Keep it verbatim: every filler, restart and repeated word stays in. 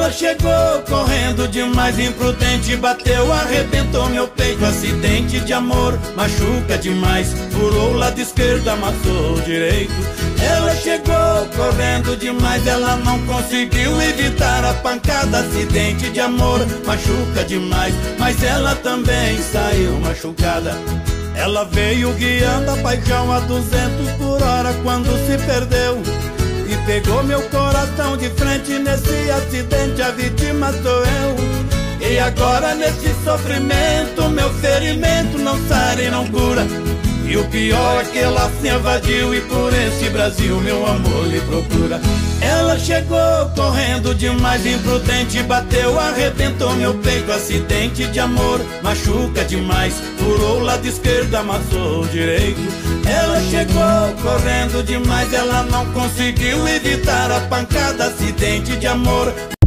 Ela chegou correndo demais, imprudente, bateu, arrebentou meu peito. Acidente de amor, machuca demais, furou o lado esquerdo, amassou o direito. Ela chegou correndo demais, ela não conseguiu evitar a pancada. Acidente de amor, machuca demais, mas ela também saiu machucada. Ela veio guiando a paixão a duzentos por hora quando se perdeu e pegou meu coração de frente. Nesse acidente a vítima sou eu. E agora nesse sofrimento meu ferimento não sara e não cura. E o pior é que ela se evadiu e por esse Brasil meu amor lhe procura. Ela chegou correndo demais, imprudente, bateu, arrebentou meu peito. Acidente de amor, machuca demais, furou o lado esquerdo, amassou o direito. Ela chegou correndo demais, ela não conseguiu evitar a pancada. Acidente de amor,